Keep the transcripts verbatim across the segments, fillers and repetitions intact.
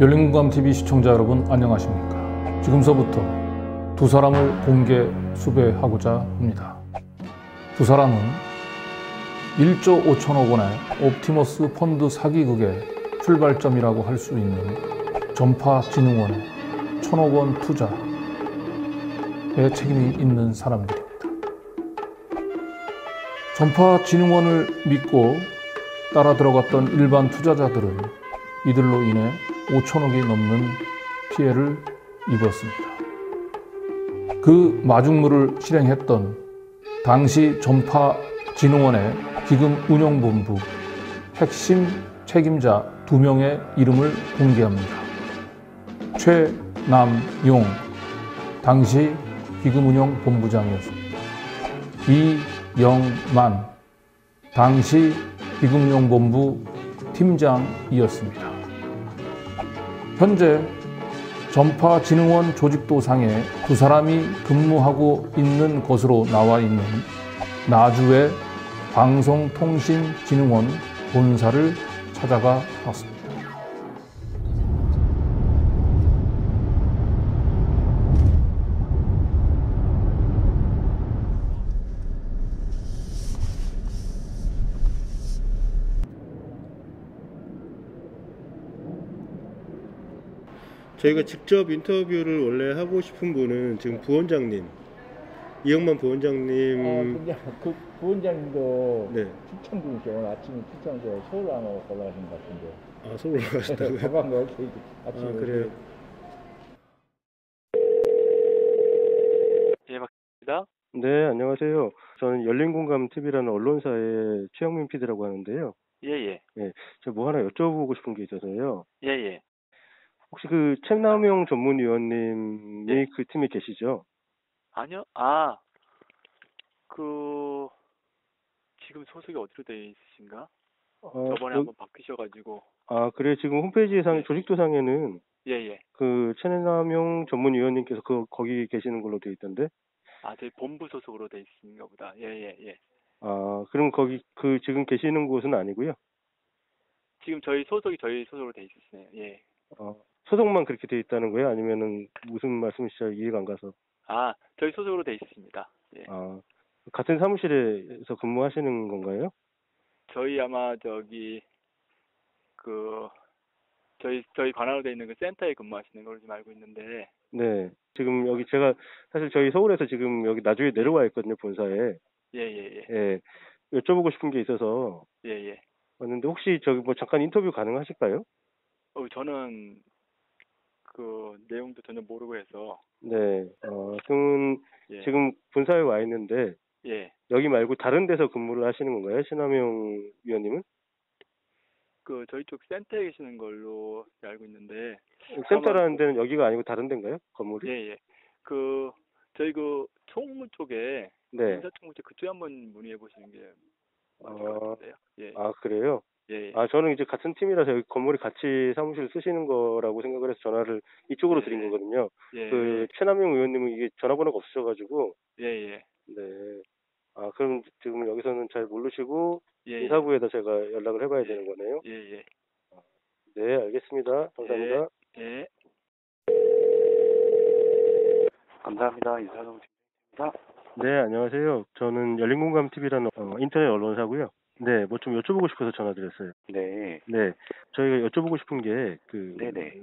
열린공감티비 시청자 여러분 안녕하십니까. 지금서부터 두 사람을 공개 수배하고자 합니다. 두 사람은 일조 오천억 원의 옵티머스 펀드 사기극의 출발점이라고 할 수 있는 전파진흥원의 천억 원 투자에 책임이 있는 사람들입니다. 전파진흥원을 믿고 따라 들어갔던 일반 투자자들은 이들로 인해 오천억이 넘는 피해를 입었습니다. 그 마중물을 실행했던 당시 전파진흥원의 기금운용본부 핵심 책임자 두 명의 이름을 공개합니다. 최남용 당시 기금운용본부장이었습니다. 이영만 당시 기금운용본부 팀장이었습니다. 현재 전파진흥원 조직도상에 두 사람이 근무하고 있는 것으로 나와 있는 나주의 방송통신진흥원 본사를 찾아가 봤습니다. 저희가 직접 인터뷰를 원래 하고 싶은 분은 지금 부원장님, 이영만 부원장님. 아, 근데 그 부원장님도 네. 출장 중이죠. 오늘 아침에 출장에서 서울 안 올라가신 것 같은데. 아, 서울 올라가셨다고요? 가방 넣을 때 아침에. 아, 그래요? 예, 맞습니다. 네, 안녕하세요. 저는 열린공감티비라는 언론사의 최영민 피디라고 하는데요. 예, 예. 네, 제가 뭐 하나 여쭤보고 싶은 게 있어서요. 예, 예. 혹시 그 최남용 전문위원님이 네. 그 팀에 계시죠? 아니요. 아, 그 지금 소속이 어디로 돼 있으신가? 어, 저번에 여- 한번 바뀌셔가지고. 아, 그래. 지금 홈페이지상, 네. 조직도상에는 예, 예. 그 최남용 전문위원님께서 그, 거기 계시는 걸로 되어 있던데? 아, 저희 본부 소속으로 돼 있으신가 보다. 예, 예, 예. 아, 그럼 거기 그 지금 계시는 곳은 아니고요? 지금 저희 소속이 저희 소속으로 돼 있으시네요. 예. 어, 소속만 그렇게 돼 있다는 거예요? 아니면은 무슨 말씀이신지 잘 이해가 안 가서. 아, 저희 소속으로 돼 있습니다. 예. 아, 같은 사무실에서 근무하시는 건가요? 저희 아마 저기 그 저희 저희 관할로 돼 있는 그 센터에 근무하시는 걸로 좀 알고 있는데. 네. 지금 여기 제가 사실 저희 서울에서 지금 여기 나주에 내려와 있거든요, 본사에. 예, 예, 예. 예. 여쭤보고 싶은 게 있어서 예, 예. 왔는데 혹시 저기 뭐 잠깐 인터뷰 가능하실까요? 어, 저는 그 내용도 전혀 모르고 해서. 네. 어, 그러면 예. 지금 본사에 와 있는데 예. 여기 말고 다른 데서 근무를 하시는 건가요? 신남용 위원님은? 그 저희 쪽 센터에 계시는 걸로 알고 있는데. 센터라는 데는 여기가 아니고 다른 데인가요? 건물이? 예, 예. 그 저희 그 총무 쪽에 네. 인사총무 쪽 그쪽에 한번 문의해 보시는 게 맞을 어, 것 같은데요. 예. 아, 그래요? 예, 예. 아, 저는 이제 같은 팀이라서 여기 건물이 같이 사무실 쓰시는 거라고 생각을 해서 전화를 이쪽으로 예. 드린 거거든요. 예. 그 최남용 의원님은 이게 전화번호가 없으셔가지고. 예, 예. 네. 아, 그럼 지금 여기서는 잘 모르시고 예, 예. 인사부에다 제가 연락을 해봐야 예. 되는 거네요. 예, 예. 네, 알겠습니다. 감사합니다. 예. 감사합니다. 인사동 팀입니다. 네, 안녕하세요. 저는 열린공감티비라는 어, 인터넷 언론사고요. 네, 뭐 좀 여쭤보고 싶어서 전화드렸어요. 네. 네, 저희가 여쭤보고 싶은 게 그 네네.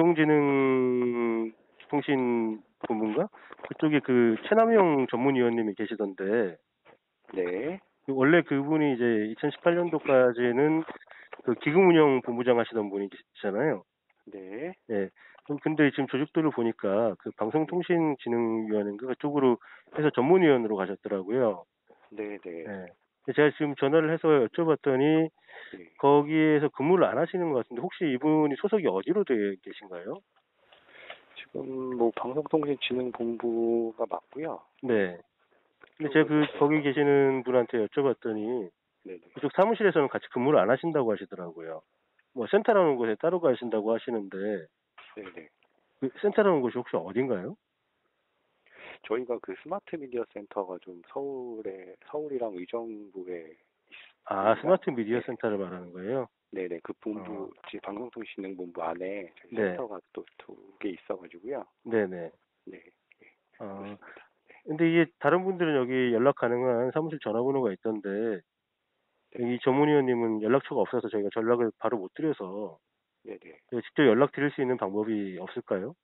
방송진흥통신본부인가? 그쪽에 그 최남용 전문위원님이 계시던데 네. 원래 그분이 이제 이천십팔 년도까지는 그 기금운용 본부장 하시던 분이시잖아요. 네. 네. 그럼 근데 지금 조직도를 보니까 그 방송통신진흥위원회인가 그쪽으로 해서 전문위원으로 가셨더라고요. 네네. 네. 근데 제가 지금 전화를 해서 여쭤봤더니 네. 거기에서 근무를 안 하시는 것 같은데 혹시 이분이 소속이 어디로 되어 계신가요? 지금 뭐 방송통신진흥본부가 맞고요. 네. 근데 제가 그 거기 계시는 분한테 여쭤봤더니 네네. 그쪽 사무실에서는 같이 근무를 안 하신다고 하시더라고요. 뭐 센터라는 곳에 따로 가신다고 하시는데 네네. 그 센터라는 곳이 혹시 어딘가요? 저희가 그 스마트 미디어 센터가 좀 서울에 서울이랑 의정부에 아, 스마트 미디어 네. 센터를 말하는 거예요? 네네, 그 본부, 어. 지금 방송통신진흥본부 안에 저희 네. 센터가 또 두 개 있어가지고요. 네네. 네. 아, 근데 이게 다른 분들은 여기 연락 가능한 사무실 전화번호가 있던데, 네. 이 전문위원님은 연락처가 없어서 저희가 전락을 바로 못 드려서 네네. 저희가 직접 연락 드릴 수 있는 방법이 없을까요?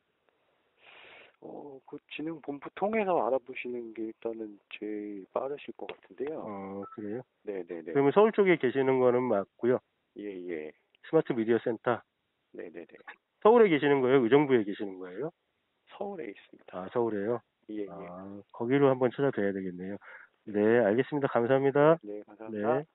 어, 그 진흥본부 통해서 알아보시는 게 일단은 제일 빠르실 것 같은데요. 어, 그래요? 네네네. 그러면 서울 쪽에 계시는 거는 맞고요. 예, 예. 스마트 미디어 센터. 네네네. 서울에 계시는 거예요? 의정부에 계시는 거예요? 서울에 있습니다. 아, 서울에요? 예, 예. 아, 거기로 한번 찾아뵈야 되겠네요. 네, 알겠습니다. 감사합니다. 네, 감사합니다. 네.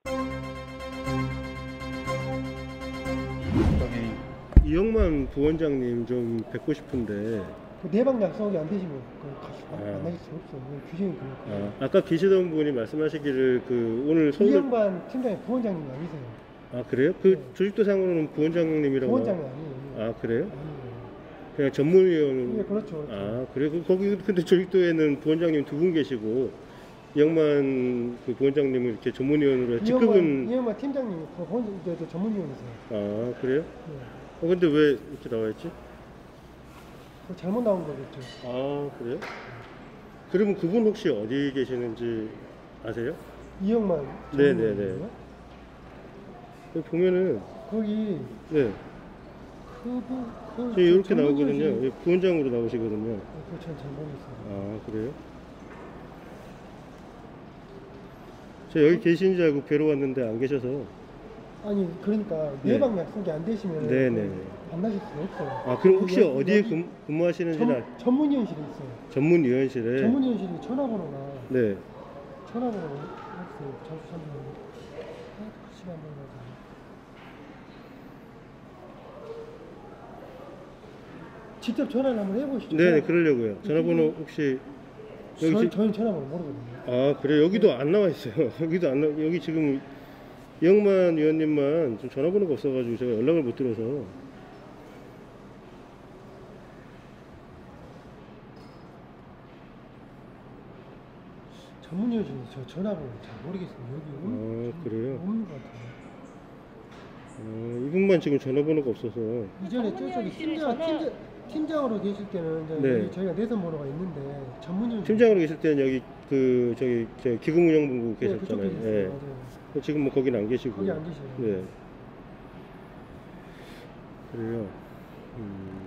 저기 이영만 부원장님 좀 뵙고 싶은데. 그 내방 약속이 안 되시면 그 같이 아. 만나실 수 없어요. 이건 규정이 그렇고. 아, 아까 계시던 분이 말씀하시기를 그 오늘 서울. 이영반 팀장이 부원장님이 아니세요. 아, 그래요? 그 네. 조직도상으로는 부원장님이라고. 부원장이 아니에요. 아, 그래요? 아니에요. 그냥 전문위원. 예, 그렇죠. 그렇죠. 아, 그래요? 그- 거기 근데 조직도에는 부원장님 두 분 계시고 이영만 그 부원장님은 이렇게 전문위원으로 이영만, 직급은. 이영만 팀장님이 그 본, 저, 저 전문위원이세요. 아, 그래요? 예. 어, 근데 왜 이렇게 나와 있지? 그 잘못 나온 거겠죠. 아, 그래요? 그러면 그분 혹시 어디 계시는지 아세요? 이영만. 네네네. 전문위원이요? 여기 보면은, 거기 네, 그분 그 저기 이렇게 전문위원실- 나오거든요. 여기 부원장으로 나오시거든요. 그거 전잘 모르겠어요. 아, 그래요? 저 여기 계신 줄 알고 뵈러 왔는데 안 계셔서. 아니 그러니까 네. 내방 약속이 안 되시면 네네네. 만나실 수 없어요. 아, 그럼 혹시 여기- 어디에 여기 근, 근무하시는지는 알- 전, 전문위원실에 있어요. 전문위원실에. 전문위원실이 전화번호가 네. 전화번호가 없어요. 잠시만요. 아, 시간 한번 가자. 직접 전화를 한번 해보시죠. 네네, 그러려고요. 전화번호 혹시. 여기 저희, 지- 저희는 전화번호 모르거든요. 아, 그래. 여기도 안 나와 있어요. 여기도 안 나, 여기 지금 이영만 위원님만 좀 전화번호가 없어가지고 제가 연락을 못 드려서. 전문위원실은 저 전화번호 잘 모르겠어요. 여기 아, 없는, 그래요? 없는 것 같아요. 어, 이분만 지금 전화번호가 없어서. 이전에 저쪽에 전문위원실에 팀장, 전화- 팀장, 팀장으로 계실 때는 이제 네. 여기 저희가 내선 번호가 있는데 전문위원실 팀장으로 계실 때는 여기 그 저기 저 기금운영본부 네, 계셨잖아요. 그쪽에 예. 있어요. 맞아요. 지금 뭐 거기는 안 계시고. 거기 안 계셔요. 네. 그래요. 음.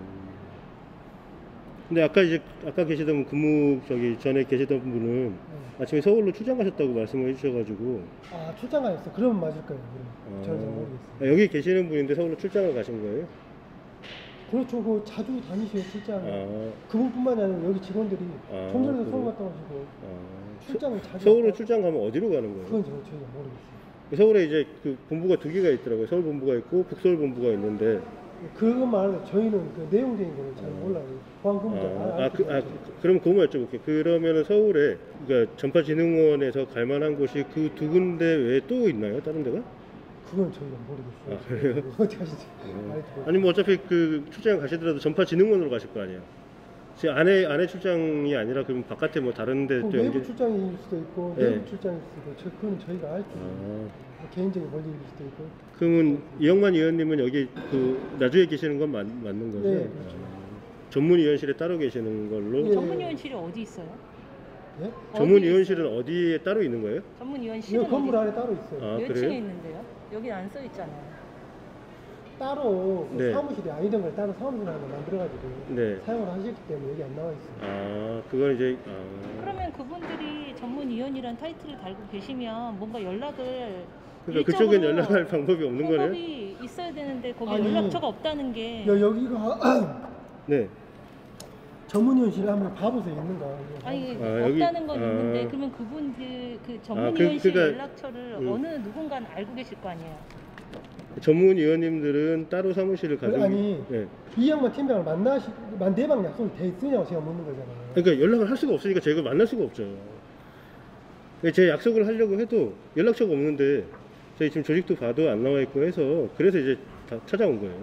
근데 아까 이제 아까 계시던 근무 저기 전에 계시던 분은 네. 아침에 서울로 출장 가셨다고 말씀을 해주셔가지고. 아 출장 가셨어. 그러면 맞을 거예요. 그럼. 아, 저는 잘 모르겠어요. 아, 여기 계시는 분인데 서울로 출장을 가신 거예요? 그렇죠. 그 자주 다니셔요 출장. 아, 그분뿐만 아니라 여기 직원들이 아, 종전에서 그래요? 서울 갔다 오시고 아. 출장을 자주. 서울로 갔다- 출장 가면 어디로 가는 거예요? 그건 저, 저희가 모르겠어요. 서울에 이제 그 본부가 두 개가 있더라고요. 서울 본부가 있고 북서울 본부가 있는데. 그것만 알아요. 저희는 그 내용적인 거는 잘 몰라요. 보안 근무자 아, 아, 그, 아, 그럼 그거만 여쭤볼게요. 그러면은 서울에, 그러니까 전파진흥원에서 갈 만한 곳이 그 두 군데 외에 또 있나요? 다른 데가? 그건 저희가 모르겠어요. 아, 그래요? 어떻게 하시지? 아니, 뭐 어차피 그 출장 가시더라도 전파진흥원으로 가실 거 아니에요? 지금 안에, 안에 출장이 아니라 그럼 바깥에 뭐 다른 데 그 또 외부 연결. 출장일 수도 있고 네. 내부 출장일 수도 있고 저, 그건 저희가 알죠. 아, 개인적인 권리일 수도 있고. 그러면 이영만 의원님은 여기 그 나주에 계시는 건 맞, 맞는 거죠? 네, 그렇죠. 아, 전문위원실에 따로 계시는 걸로? 예. 전문위원실이 어디 있어요? 예? 전문위원실은 어디에 따로 있는 거예요? 이 전문위원실은 건물 어디 안에 따로 있어요. 아, 몇 그래요? 층에 있는데요? 여기 안 써 있잖아요. 따로 그 네. 사무실이 아니던 걸 따로 사무실 하나 만들어가지고 네. 사용을 하셨기 때문에 여기 안 나와 있어요. 아, 그건 이제, 아. 그러면 그분들이 전문위원이란 타이틀을 달고 계시면 뭔가 연락을 그러니까 그쪽엔 일정으로 연락할 방법이 없는 거네요? 방법이 있어야 되는데 거기 아니, 연락처가 없다는 게 여, 여기가 네. 전문위원실에 한번 봐보세요 있는가. 아니 아, 여기- 없다는 건 아. 있는데 그러면 그분들 그 그- 전문위원실 그러니까- 연락처를 음. 어느 누군가는 알고 계실 거 아니에요? 전문위원님들은 따로 사무실을 가지고. 아니 네. 이영만 팀장을 만나시 만 내방 약속이 돼 있으냐고 제가 묻는 거잖아요. 그러니까 연락을 할 수가 없으니까 제가 만날 수가 없죠. 그러니까 제 약속을 하려고 해도 연락처가 없는데 저희 지금 조직도 봐도 안 나와 있고 해서 그래서 이제 다 찾아온 거예요.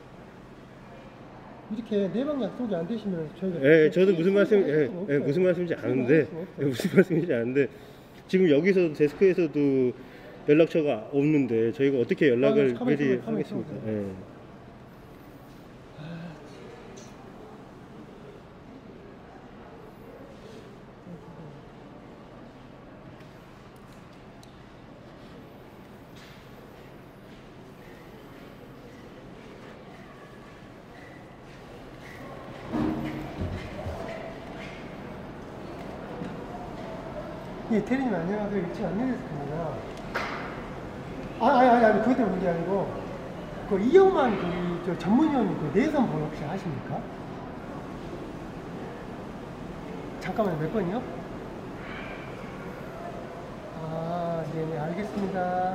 이렇게 내방 약속이 안 되시면 저희가 예, 저도 무슨 말씀, 할 예, 수가 예, 없어요. 무슨 말씀인지 수긍을 아는데, 할 수가 없어요. 예, 무슨 말씀인지 아는데, 지금 여기서 데스크에서도 연락처가 없는데 저희가 어떻게 연락을 아, 가만히 미리 있어봐, 가만히 하겠습니까? 있어봐. 예. 예, 대리님 안녕하세요. 일찍 안내했습니다. 아, 아니, 아니, 아니, 그것 때문에 그게 아니고, 그 이영만 그, 저 전문위원 그 내선 번호 혹시 아십니까? 잠깐만요, 몇 번이요? 아, 네네, 알겠습니다.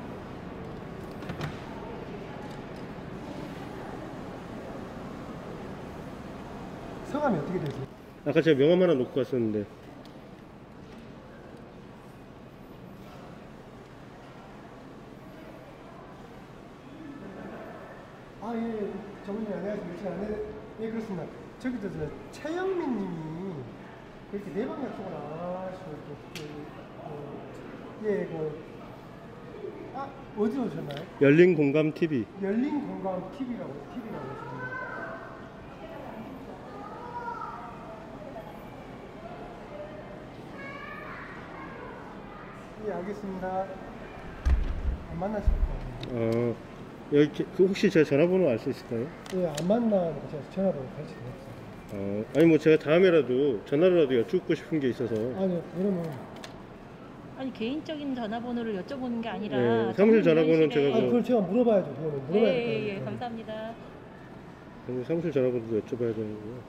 성함이 어떻게 되세요? 아까 제가 명함 하나 놓고 갔었는데. 아, 예, 예. 전문님 안녕하세요. 일찍 안내, 예, 그렇습니다. 저기, 저, 저, 최영민 님이 그렇게 내방 약속을 안 하시고, 그, 그, 예, 그, 아, 어디로 오셨나요? 열린 공감 티비. 열린 공감 티비라고, 티비라고 하셨습니다. 예, 알겠습니다. 안 만나실 거예요. 어, 여기 그 혹시 제 전화번호 알 수 있을까요? 예, 안 만나니까 제가 전화로 가르쳐 드렸어요. 어, 아니 뭐 제가 다음에라도 전화로라도 여쭙고 싶은 게 있어서. 아니요, 그러면. 아니 개인적인 전화번호를 여쭤보는 게 아니라 네, 사무실 전화번호는 전문위원실에- 제가 아, 그걸 제가 물어봐야죠. 그거는 물어봐야 예, 될거 예, 예, 감사합니다. 그럼 사무실 전화번호도 여쭤봐야 되는구나.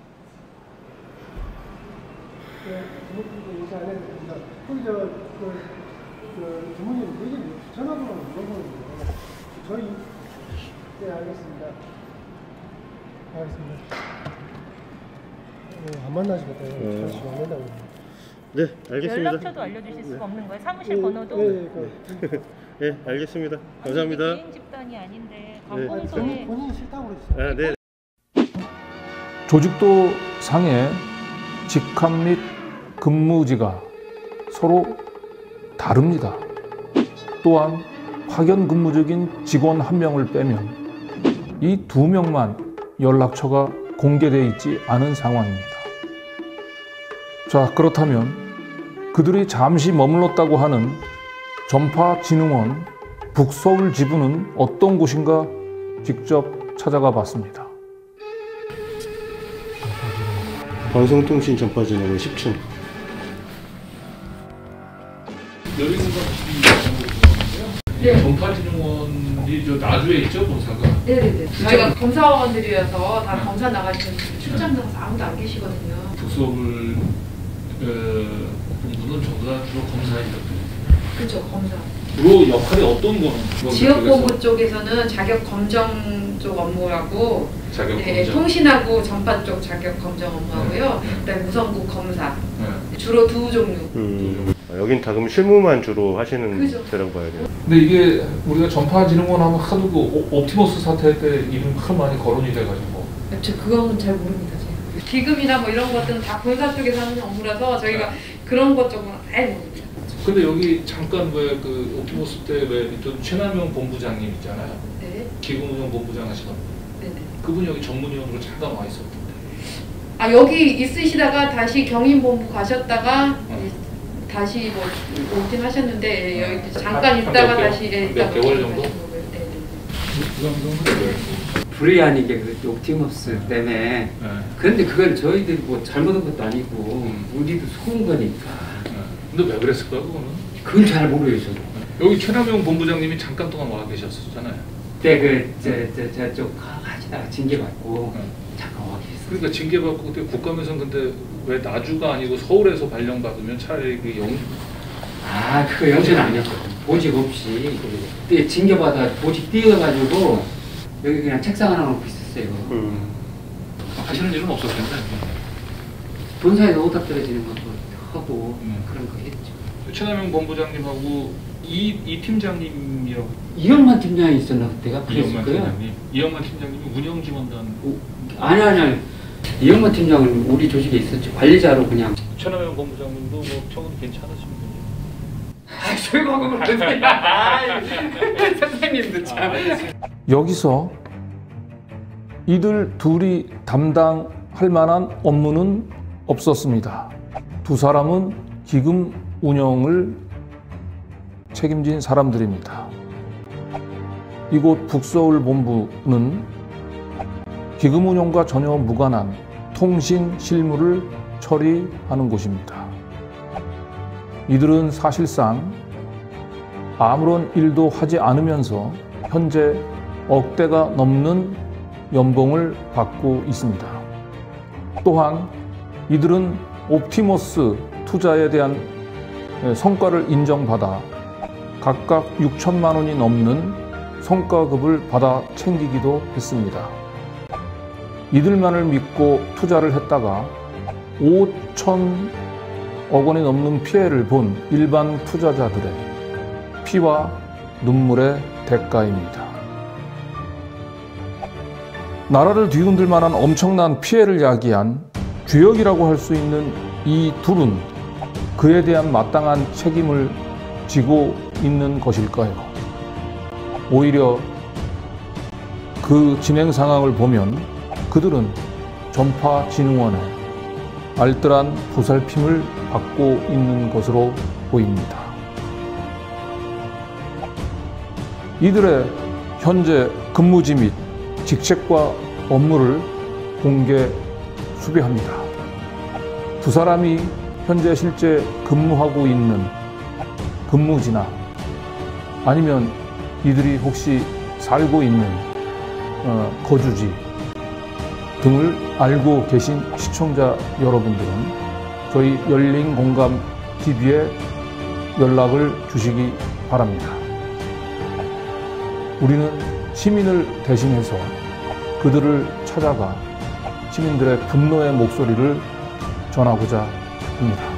네, 주무관님 인사 안 해도 됩니다. 거기 저, 그, 그, 주무님 얘기 전화번호 물어보는데요. 저희, 네, 알겠습니다. 알겠습니다. 네, 안 만나시겠다요. 어. 다시 만난다고. 네, 알겠습니다. 연락처도 알려주실 수가 없는 거예요? 사무실 예, 번호도? 예, 예, 그, 네, 알겠습니다. 아니, 감사합니다. 이게 개인 집단이 아닌데 네. 아니, 관공서에 본인, 본인이 싫다고 그러시죠. 아, 네. 조직도 상의 직함 및 근무지가 서로 다릅니다. 또한 파견 근무적인 직원 한 명을 빼면 이 두 명만 연락처가 공개되어 있지 않은 상황입니다. 자, 그렇다면 그들이 잠시 머물렀다고 하는 전파진흥원 북서울 지부는 어떤 곳인가 직접 찾아가 봤습니다. 방송통신 전파진흥원 십 층. 여기는 네. 전파진흥원이 저 나주에 있죠, 본사가? 네네네. 저희가 검사원들이어서 다 검사 나가시는 출장 나가서 아무도 안 계시거든요. 북서울 어, 본부는 전부 다 주로 검사이거든요. 그렇죠, 검사. 주로 역할이 어떤 거는? 지역본부 쪽에서는 자격 검정 쪽 업무하고, 자격 네, 검정. 통신하고 전파 쪽 자격 검정 업무하고요. 네. 그다음에 우선국 검사. 네. 주로 두 종류. 음, 아, 여긴 다 그럼 실무만 주로 하시는 그죠. 데라고 봐야 돼요. 근데 이게 우리가 전파진흥원 하면 하도 그 오- 옵티머스 사태 때 이름 하도 많이 거론이 돼가지고. 저 그거는 잘 모릅니다. 제가. 기금이나 뭐 이런 것들은 다 본사 쪽에서 하는 업무라서 저희가 그런 것 쪽은 아예 모릅니다. 근데 여기 잠깐 왜 그 옵티머스 때 왜 있던 최남용 본부장님 있잖아요. 네. 기금운용 본부장 하시던 네네. 그분이 여기 전문위원으로 잠깐 와 있었던데. 아 여기 있으시다가 다시 경인본부 가셨다가 어. 이제 다시 뭐 오긴 하셨는데 어. 여기 잠깐 한- 있다가 한 몇 다시 개월? 예, 몇 있다가 개월 다시 정도? 가신 거고요. 네네. 그 정도는 불의 아니게 그 옵티머스 때문에 네. 그런데 그걸 저희들이 뭐 잘못한 것도 아니고 음. 우리도 속은 거니까 네. 근데 왜 그랬을까 그거는? 그건 잘 모르겠어요. 저도. 여기 최남용 본부장님이 잠깐 동안 와 계셨었잖아요. 그때 그저 저 저쪽 하시다가 징계 받고 네. 잠깐 와 계셨어요. 그러니까 징계받고 그때 국감에서는 근데 왜 나주가 아니고 서울에서 발령받으면 차라리 그 영, 아 그거 영세는 아니었거든. 보직 없이 그때 징계 받아 보직 띄어가지고 여기 그냥 책상 하나 놓고 있었어요. 음. 하시는 일은 없었을 텐데. 본사에서 오답 떨어지는 것도 하고 음. 그런 거 했죠. 최남용 본부장님하고 이, 이 팀장님이라고. 이영만 팀장이 있었나 그때가 그랬을 이영만 거예요. 팀장님. 이영만 팀장님이 운영지원단. 오, 아니 아니 아니 이영만 팀장은 우리 조직에 있었죠. 관리자로 그냥. 최남용 본부장님도 뭐 평은 괜찮으신 분이에요. 아, 조용하고 그러세요. 아, 선생님도 참. 여기서 이들 둘이 담당할 만한 업무는 없었습니다. 두 사람은 기금 운영을 책임진 사람들입니다. 이곳 북서울 본부는 기금 운영과 전혀 무관한 통신 실무를 처리하는 곳입니다. 이들은 사실상 아무런 일도 하지 않으면서 현재 억대가 넘는 연봉을 받고 있습니다. 또한 이들은 옵티머스 투자에 대한 성과를 인정받아 각각 육천만 원이 넘는 성과급을 받아 챙기기도 했습니다. 이들만을 믿고 투자를 했다가 오천억 원이 넘는 피해를 본 일반 투자자들의 피와 눈물의 대가입니다. 나라를 뒤흔들 만한 엄청난 피해를 야기한 죄역이라고 할 수 있는 이 둘은 그에 대한 마땅한 책임을 지고 있는 것일까요? 오히려 그 진행 상황을 보면 그들은 전파진흥원의 알뜰한 보살핌을 받고 있는 것으로 보입니다. 이들의 현재 근무지 및 직책과 업무를 공개 수배합니다. 두 사람이 현재 실제 근무하고 있는 근무지나 아니면 이들이 혹시 살고 있는 어, 거주지 등을 알고 계신 시청자 여러분들은 저희 열린공감 티비에 연락을 주시기 바랍니다. 우리는 시민을 대신해서 그들을 찾아가 시민들의 분노의 목소리를 전하고자 합니다.